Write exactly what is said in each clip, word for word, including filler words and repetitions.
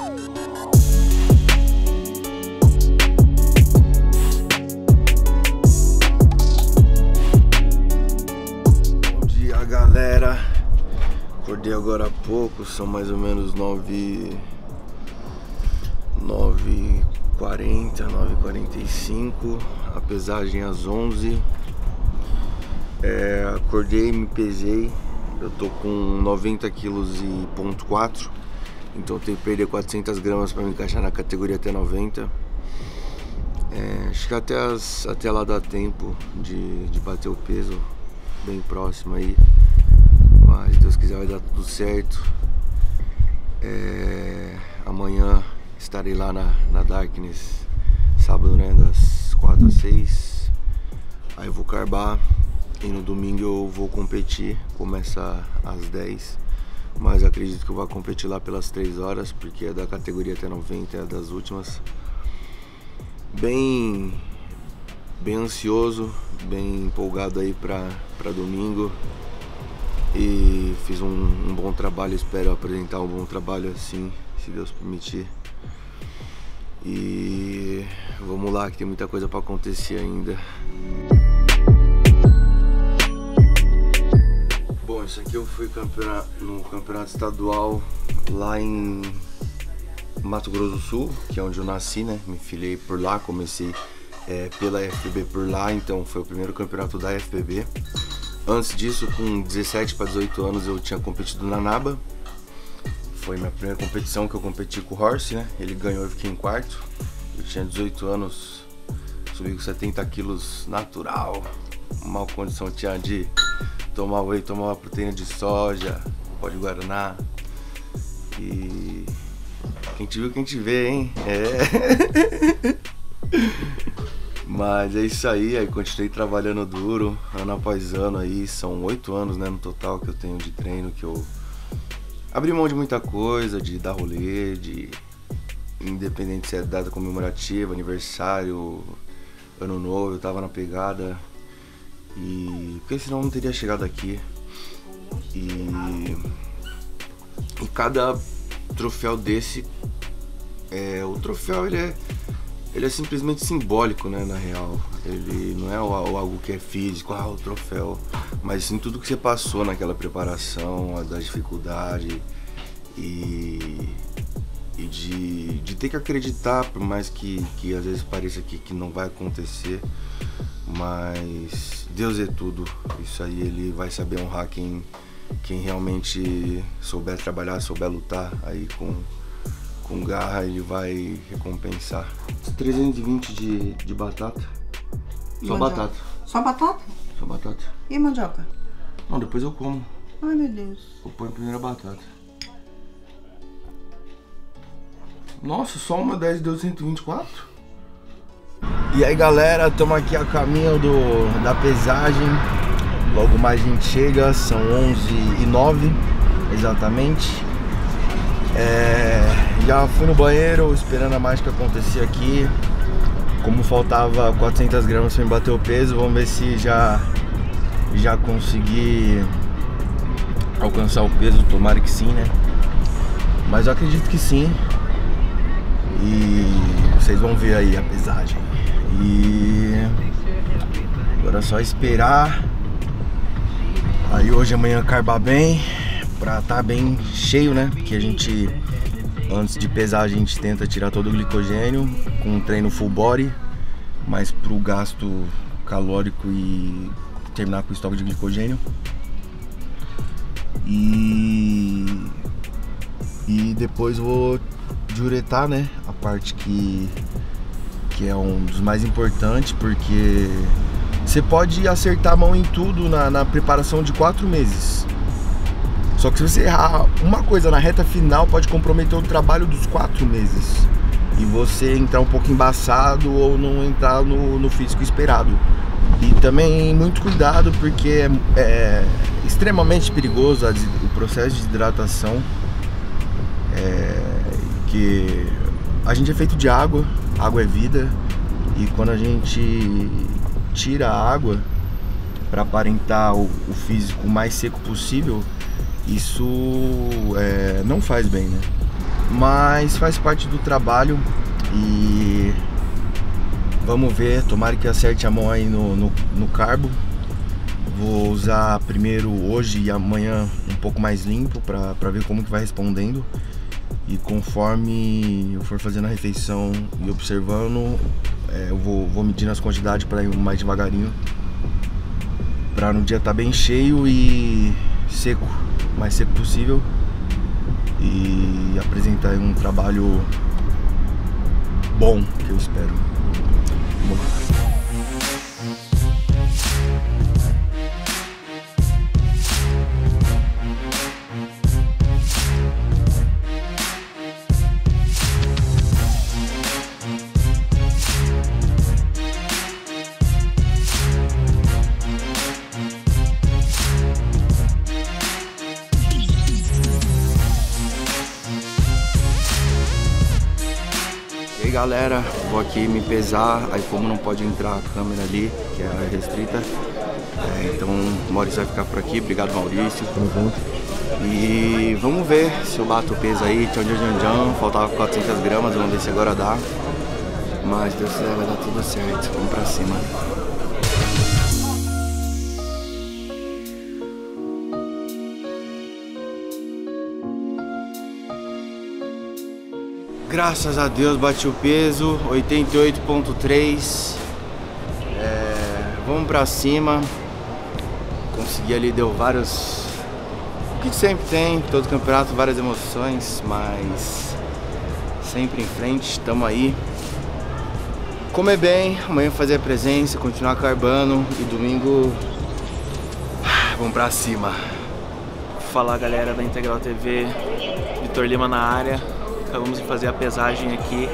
Bom dia, galera. Acordei agora há pouco, são mais ou menos nove e quarenta, nove e quarenta e cinco, a pesagem às onze. É, acordei, me pesei, eu tô com noventa quilos e ponto quatro, então eu tenho que perder quatrocentas gramas para me encaixar na categoria até noventa. É, acho que até, as, até lá dá tempo de, de bater o peso bem próximo aí, mas se Deus quiser vai dar tudo certo. É, amanhã estarei lá na, na Darkness, sábado, né, das quatro às seis, aí eu vou carbar. E no domingo eu vou competir, começa às dez, mas acredito que eu vou competir lá pelas três horas, porque é da categoria até noventa, é das últimas. Bem, bem ansioso, bem empolgado aí pra, pra domingo. E fiz um, um bom trabalho, espero apresentar um bom trabalho assim, se Deus permitir. E vamos lá, que tem muita coisa pra acontecer ainda. Bom, isso aqui eu fui campeonato, no campeonato estadual lá em Mato Grosso do Sul, que é onde eu nasci, né? Me filiei por lá, comecei é, pela F B B por lá, então foi o primeiro campeonato da F B B. Antes disso, com dezessete para dezoito anos, eu tinha competido na NABA. Foi minha primeira competição que eu competi com o Horse, né? Ele ganhou, eu fiquei em quarto. Eu tinha dezoito anos, subi com setenta quilos natural, mal condição tinha de tomar whey, tomar uma proteína de soja, pó de guaraná. E quem te viu, quem te vê, hein? É. Mas é isso aí, aí continuei trabalhando duro, ano após ano aí, são oito anos, né, no total que eu tenho de treino, que eu abri mão de muita coisa, de dar rolê, de independente se é data comemorativa, aniversário, ano novo, eu tava na pegada. E porque senão eu não teria chegado aqui. E, e cada troféu desse, é, o troféu ele é, ele é simplesmente simbólico, né, na real. Ele não é algo que é físico, ah, o troféu, mas sim tudo que você passou naquela preparação, a da dificuldade e, e de, de ter que acreditar, por mais que, que às vezes pareça que, que não vai acontecer. Mas Deus é tudo, isso aí ele vai saber honrar quem, quem realmente souber trabalhar, souber lutar aí com, com garra, ele vai recompensar. trezentos e vinte de, de batata, E só mandioca? batata, Só batata? só batata. E mandioca? Não, depois eu como, Ai, meu Deus. eu ponho primeiro a batata. Nossa, só uma dez deu cento e vinte e quatro? E aí, galera, estamos aqui a caminho do, da pesagem. Logo mais a gente chega, são onze e nove exatamente. É, já fui no banheiro esperando a mágica acontecer aqui. Como faltava quatrocentas gramas para me bater o peso, vamos ver se já, já consegui alcançar o peso. Tomara que sim, né? Mas eu acredito que sim. E vocês vão ver aí a pesagem. E agora é só esperar. Aí hoje, amanhã, carbar bem, pra tá bem cheio, né? Porque a gente, antes de pesar, a gente tenta tirar todo o glicogênio com um treino full body, mas pro gasto calórico e terminar com o estoque de glicogênio. E, e depois vou diuretar, né? A parte que que é um dos mais importantes, porque você pode acertar a mão em tudo na, na preparação de quatro meses. Só que se você errar uma coisa na reta final, pode comprometer o trabalho dos quatro meses. E você entrar um pouco embaçado ou não entrar no, no físico esperado. E também muito cuidado, porque é, é extremamente perigoso o processo de hidratação. É, que a gente é feito de água. Água é vida, e quando a gente tira a água para aparentar o, o físico mais seco possível, isso é, não faz bem, né? mas faz parte do trabalho e vamos ver, tomara que acerte a mão aí no, no, no carbo. Vou usar primeiro hoje e amanhã um pouco mais limpo pra, pra ver como que vai respondendo. E conforme eu for fazendo a refeição e observando, é, eu vou, vou medindo as quantidades para ir mais devagarinho, para no dia estar bem cheio e seco, o mais seco possível, e apresentar um trabalho bom, que eu espero. Vamos lá. E aí galera, vou aqui me pesar, aí como não pode entrar a câmera ali, que é restrita, é, então o Maurício vai ficar por aqui, obrigado Maurício, tamo junto. E vamos ver se eu bato o peso aí, tchau tchau tchau tchau, faltava quatrocentas gramas, vamos ver se agora dá, mas Deus quiser vai dar tudo certo, vamos pra cima. Graças a Deus bati o peso, oitenta e oito ponto três, é, vamos pra cima, consegui ali, deu vários, o que sempre tem, todo campeonato, várias emoções, mas sempre em frente, tamo aí. Comer bem, amanhã fazer a presença, continuar carbando e domingo, vamos pra cima. Fala galera da Integral T V, Vitor Lima na área. Acabamos de fazer a pesagem aqui,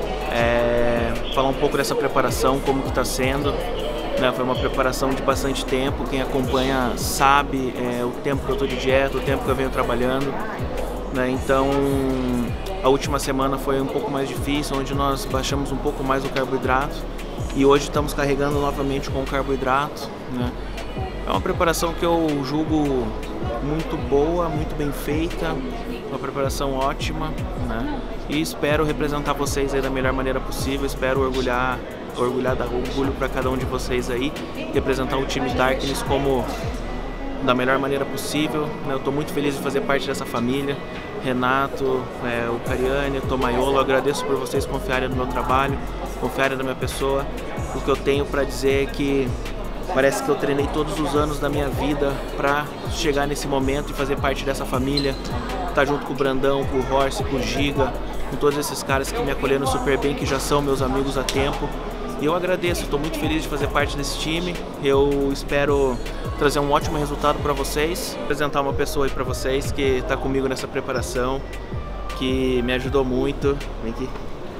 é, falar um pouco dessa preparação, como que está sendo, né? Foi uma preparação de bastante tempo, quem acompanha sabe é, o tempo que eu estou de dieta, o tempo que eu venho trabalhando, né? Então a última semana foi um pouco mais difícil, onde nós baixamos um pouco mais o carboidrato e hoje estamos carregando novamente com o carboidrato, né? É uma preparação que eu julgo muito boa, muito bem feita, uma preparação ótima, né? E espero representar vocês aí da melhor maneira possível, espero orgulhar, orgulhar, dar orgulho para cada um de vocês aí, representar o time Darkness como da melhor maneira possível, né? Eu estou muito feliz de fazer parte dessa família, Renato, é, o Cariani, o Tomaiolo, agradeço por vocês confiarem no meu trabalho, confiarem na minha pessoa. O que eu tenho para dizer é que parece que eu treinei todos os anos da minha vida para chegar nesse momento e fazer parte dessa família, estar junto com o Brandão, com o Horse, com o Giga, com todos esses caras que me acolheram super bem, que já são meus amigos há tempo. E eu agradeço, estou muito feliz de fazer parte desse time. Eu espero trazer um ótimo resultado para vocês, apresentar uma pessoa aí para vocês que está comigo nessa preparação, que me ajudou muito. Vem aqui.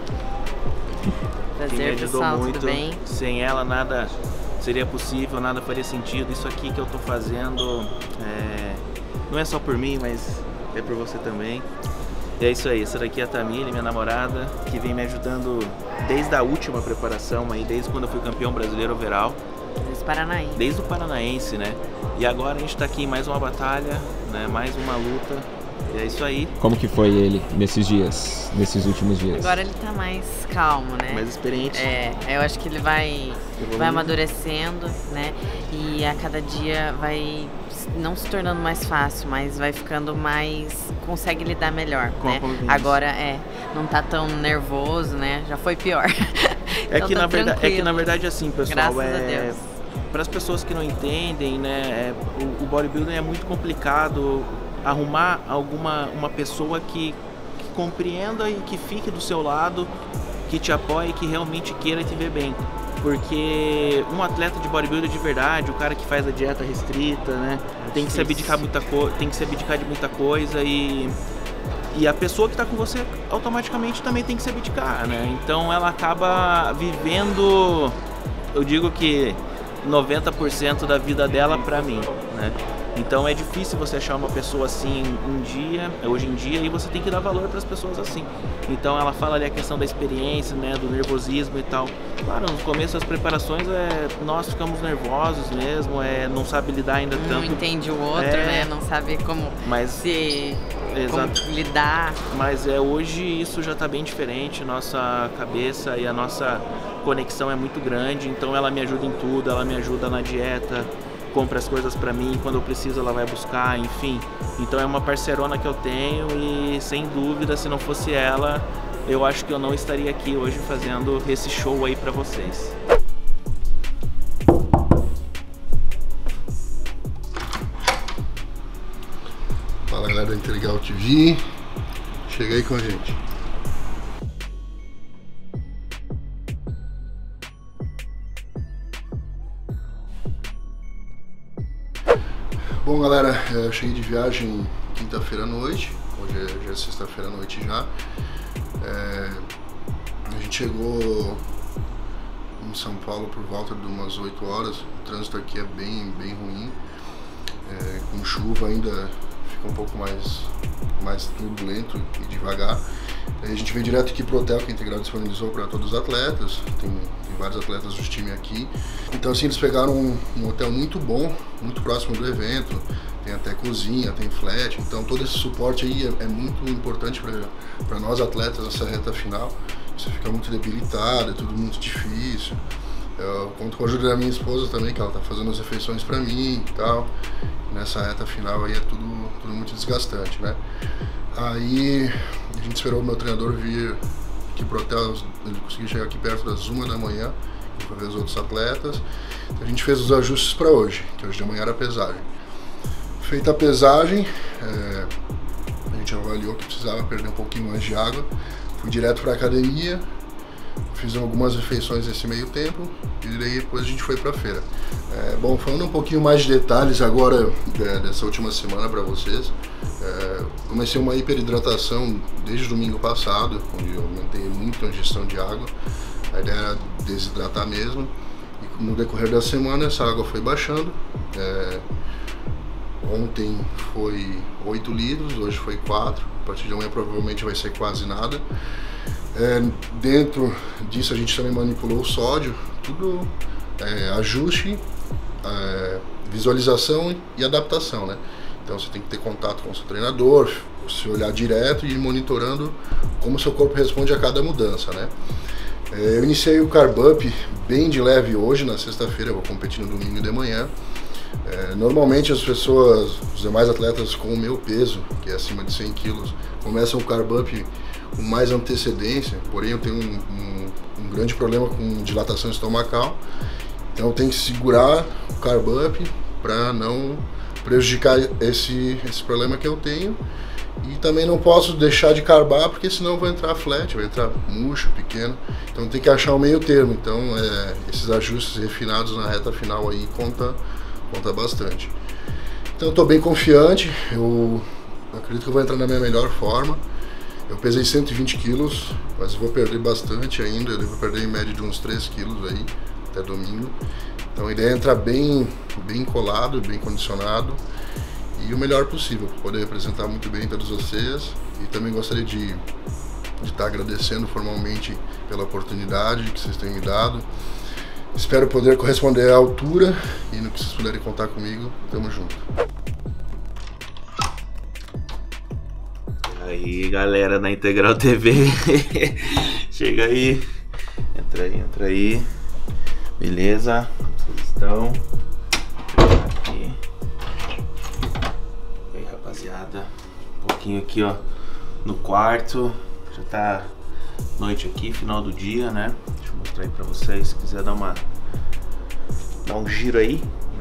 Prazer, que me ajudou pessoal, muito. Tudo bem? Sem ela nada seria possível, nada faria sentido. Isso aqui que eu tô fazendo é, não é só por mim, mas é por você também. E é isso aí, essa daqui é a Tamile, minha namorada, que vem me ajudando desde a última preparação aí, desde quando eu fui campeão brasileiro overall. Desde o Paranaense. Desde o Paranaense, né? E agora a gente tá aqui em mais uma batalha, né? Mais uma luta. E é isso aí. Como que foi ele nesses dias, nesses últimos dias? Agora ele tá mais calmo, né? Mais experiente. É, eu acho que ele vai, vai amadurecendo, né? E a cada dia vai não se tornando mais fácil, mas vai ficando mais... consegue lidar melhor, Com né? Agora, é, não tá tão nervoso, né? Já foi pior. É, então que, tá na verdade, é que na verdade assim, pessoal, Graças é... a Deus. Para as pessoas que não entendem, né, é, o, o bodybuilding é muito complicado arrumar alguma uma pessoa que, que compreenda e que fique do seu lado, que te apoie, que realmente queira te ver bem. Porque um atleta de bodybuilder de verdade, o cara que faz a dieta restrita, né, é tem que se abdicar muita coisa, tem que se abdicar de muita coisa e e a pessoa que está com você automaticamente também tem que se abdicar, né? Então ela acaba vivendo, eu digo que noventa por cento da vida dela pra mim, né? Então é difícil você achar uma pessoa assim um dia, hoje em dia, e você tem que dar valor para as pessoas assim. Então ela fala ali a questão da experiência, né, do nervosismo e tal. Claro, no começo das preparações é, nós ficamos nervosos mesmo, é, não sabe lidar ainda Um tanto. não entende o outro, é, né? Não sabe como mas se Exato. como lidar. Mas é, hoje isso já está bem diferente, nossa cabeça e a nossa conexão é muito grande, então ela me ajuda em tudo, ela me ajuda na dieta, compra as coisas para mim, quando eu preciso ela vai buscar, enfim. Então é uma parceirona que eu tenho e sem dúvida, se não fosse ela, eu acho que eu não estaria aqui hoje fazendo esse show aí para vocês. Fala galera da Interlegal T V, chega aí com a gente. Bom galera, eu cheguei de viagem quinta-feira à noite, hoje é, já é sexta-feira à noite já. É, a gente chegou em São Paulo por volta de umas oito horas, o trânsito aqui é bem, bem ruim, é, com chuva ainda fica um pouco mais, mais turbulento e devagar. Aí a gente veio direto aqui pro hotel que a Integral disponibilizou para todos os atletas, tem, tem vários atletas do time aqui. Então assim, eles pegaram um, um hotel muito bom, muito próximo do evento, tem até cozinha, tem flat, então todo esse suporte aí é, é muito importante para nós atletas nessa reta final. Você fica muito debilitado, é tudo muito difícil. Eu conto com a ajuda da minha esposa também, que ela tá fazendo as refeições para mim e tal. Nessa reta final aí é tudo, tudo muito desgastante, né? Aí a gente esperou o meu treinador vir aqui pro hotel, ele conseguiu chegar aqui perto das uma da manhã para ver os outros atletas. Então, a gente fez os ajustes para hoje, que hoje de manhã era a pesagem. Feita a pesagem, é, a gente avaliou que precisava perder um pouquinho mais de água. Fui direto para a academia, fiz algumas refeições nesse meio tempo e daí depois a gente foi para a feira. É, bom, falando um pouquinho mais de detalhes agora é, dessa última semana para vocês, é, comecei uma hiperidratação desde o domingo passado, onde eu aumentei muito a ingestão de água. A ideia era desidratar mesmo e no decorrer da semana essa água foi baixando. É, ontem foi oito litros, hoje foi quatro, a partir de amanhã provavelmente vai ser quase nada. É, dentro disso a gente também manipulou o sódio, tudo é, ajuste, é, visualização e adaptação, né? Então você tem que ter contato com o seu treinador, se olhar direto e ir monitorando como o seu corpo responde a cada mudança, né? É, eu iniciei o Carb Up bem de leve hoje, na sexta-feira, eu vou competir no domingo de manhã. É, normalmente as pessoas, os demais atletas com o meu peso, que é acima de cem quilos, começam o Carb Up com mais antecedência, porém eu tenho um, um, um grande problema com dilatação estomacal, então eu tenho que segurar o Carb Up para não prejudicar esse, esse problema que eu tenho, e também não posso deixar de carbar porque senão eu vou entrar flat, vai entrar murcho, pequeno, então tem que achar o meio termo. Então é, esses ajustes refinados na reta final aí conta, conta bastante. Então eu tô bem confiante, eu acredito que eu vou entrar na minha melhor forma. Eu pesei cento e vinte quilos, mas eu vou perder bastante ainda, eu devo perder em média de uns três quilos aí, até domingo. Então a ideia é entrar bem, bem colado, bem condicionado e o melhor possível, para poder representar muito bem todos vocês. E também gostaria de de estar agradecendo formalmente pela oportunidade que vocês têm me dado. Espero poder corresponder à altura e no que vocês puderem contar comigo, tamo junto. Aí galera da Integral T V, chega aí, entra aí, entra aí, beleza, vocês estão, aqui, e aí rapaziada, um pouquinho aqui ó, no quarto, já tá noite aqui, final do dia né, deixa eu mostrar aí pra vocês, se quiser dar uma, dar um giro aí, né,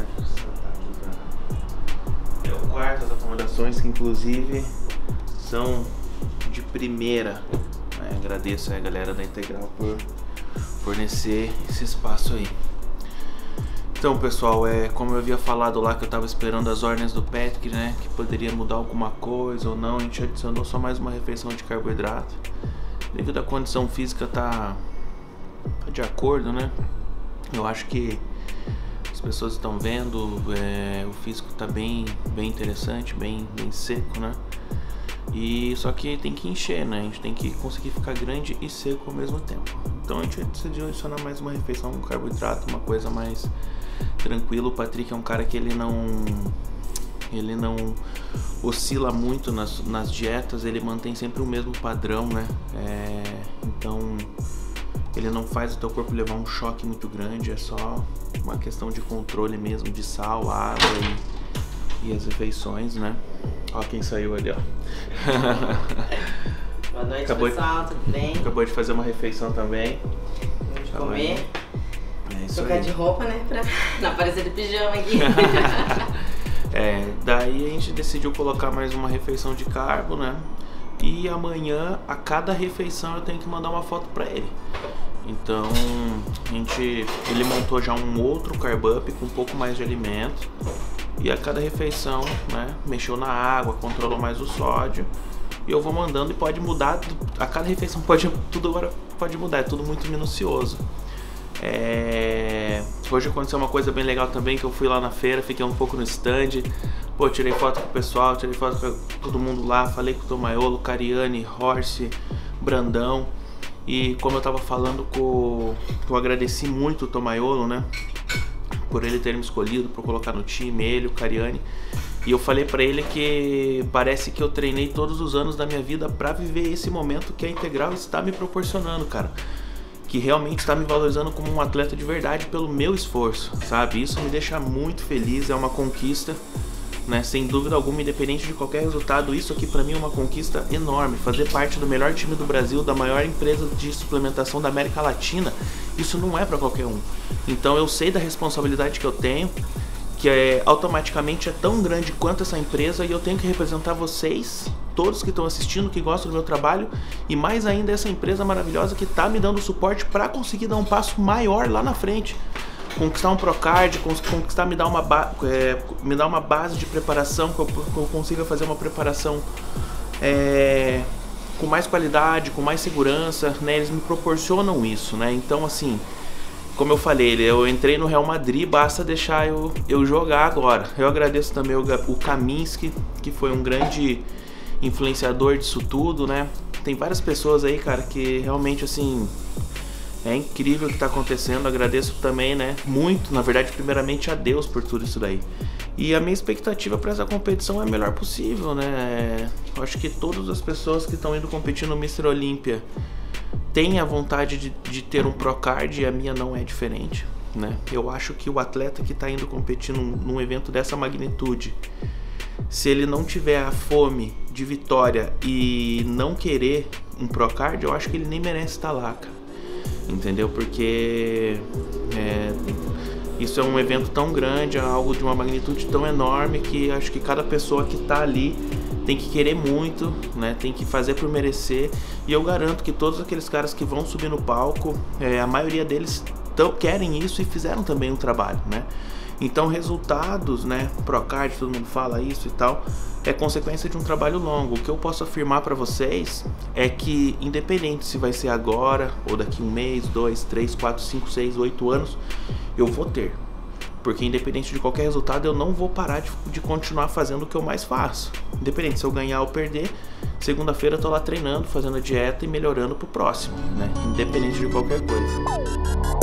é o quarto, as acomodações que inclusive são de primeira, né? Agradeço a galera da Integral por fornecer esse espaço aí. Então pessoal, é, como eu havia falado lá que eu tava esperando as ordens do Patrick, né, que poderia mudar alguma coisa ou não, a gente adicionou só mais uma refeição de carboidrato. Devido à condição física tá, tá de acordo, né, eu acho que as pessoas estão vendo, é, o físico tá bem, bem interessante, bem, bem seco, né. E só que tem que encher, né? A gente tem que conseguir ficar grande e seco ao mesmo tempo. Então a gente decidiu adicionar mais uma refeição com carboidrato, uma coisa mais tranquila. O Patrick é um cara que ele não ele não oscila muito nas, nas dietas, ele mantém sempre o mesmo padrão, né? É, então ele não faz o teu corpo levar um choque muito grande, é só uma questão de controle mesmo, de sal, água e, e as refeições, né? Ó quem saiu ali, ó. Boa noite, acabou pessoal, de, tudo bem? Acabou de fazer uma refeição também. Vamos Tá comer. É isso Trocar aí. de roupa, né? Pra não aparecer de pijama aqui. É, daí a gente decidiu colocar mais uma refeição de carbo, né? E amanhã, a cada refeição, eu tenho que mandar uma foto pra ele. Então, a gente, ele montou já um outro carb up com um pouco mais de alimento. E a cada refeição, né, mexeu na água, controlou mais o sódio. E eu vou mandando e pode mudar, a cada refeição pode, tudo agora pode mudar, é tudo muito minucioso. É... Hoje aconteceu uma coisa bem legal também, que eu fui lá na feira, fiquei um pouco no stand. Pô, tirei foto com o pessoal, tirei foto com todo mundo lá, falei com o Tomaiolo, Cariani, Horse, Brandão. E como eu tava falando, com... eu agradeci muito o Tomaiolo, né? Por ele ter me escolhido, por colocar no time, ele, o Cariani. E eu falei pra ele que parece que eu treinei todos os anos da minha vida pra viver esse momento que a Integral está me proporcionando, cara. Que realmente está me valorizando como um atleta de verdade pelo meu esforço, sabe? Isso me deixa muito feliz, é uma conquista, né? Sem dúvida alguma, independente de qualquer resultado, isso aqui pra mim é uma conquista enorme. Fazer parte do melhor time do Brasil, da maior empresa de suplementação da América Latina, isso não é pra qualquer um. Então eu sei da responsabilidade que eu tenho, que é, automaticamente é tão grande quanto essa empresa, e eu tenho que representar vocês, todos que estão assistindo, que gostam do meu trabalho, e mais ainda essa empresa maravilhosa que está me dando suporte para conseguir dar um passo maior lá na frente, conquistar um Procard, conquistar me dar uma, é, me dar uma base de preparação, que eu, que eu consiga fazer uma preparação é, com mais qualidade, com mais segurança, né? Eles me proporcionam isso, né? Então assim, como eu falei, eu entrei no Real Madrid, basta deixar eu, eu jogar agora. Eu agradeço também o, o Kaminski, que foi um grande influenciador disso tudo, né? Tem várias pessoas aí, cara, que realmente, assim, é incrível o que tá acontecendo. Agradeço também, né, muito, na verdade, primeiramente a Deus por tudo isso daí. E a minha expectativa para essa competição é a melhor possível, né? Eu acho que todas as pessoas que estão indo competir no mister Olímpia têm a vontade de, de ter um Procard, e a minha não é diferente, né? Eu acho que o atleta que tá indo competir num, num evento dessa magnitude, se ele não tiver a fome de vitória e não querer um Procard, eu acho que ele nem merece estar lá, cara. Entendeu? Porque é, isso é um evento tão grande, é algo de uma magnitude tão enorme, que acho que cada pessoa que tá ali tem que querer muito, né? Tem que fazer por merecer. E eu garanto que todos aqueles caras que vão subir no palco, é, a maioria deles tão, querem isso e fizeram também o trabalho, né? Então resultados, né, Procard, todo mundo fala isso e tal, é consequência de um trabalho longo. O que eu posso afirmar para vocês é que, independente se vai ser agora, ou daqui um mês, dois, três, quatro, cinco, seis, oito anos, eu vou ter. Porque independente de qualquer resultado, eu não vou parar de, de continuar fazendo o que eu mais faço. Independente se eu ganhar ou perder, segunda-feira eu tô lá treinando, fazendo a dieta e melhorando pro próximo, né? Independente de qualquer coisa.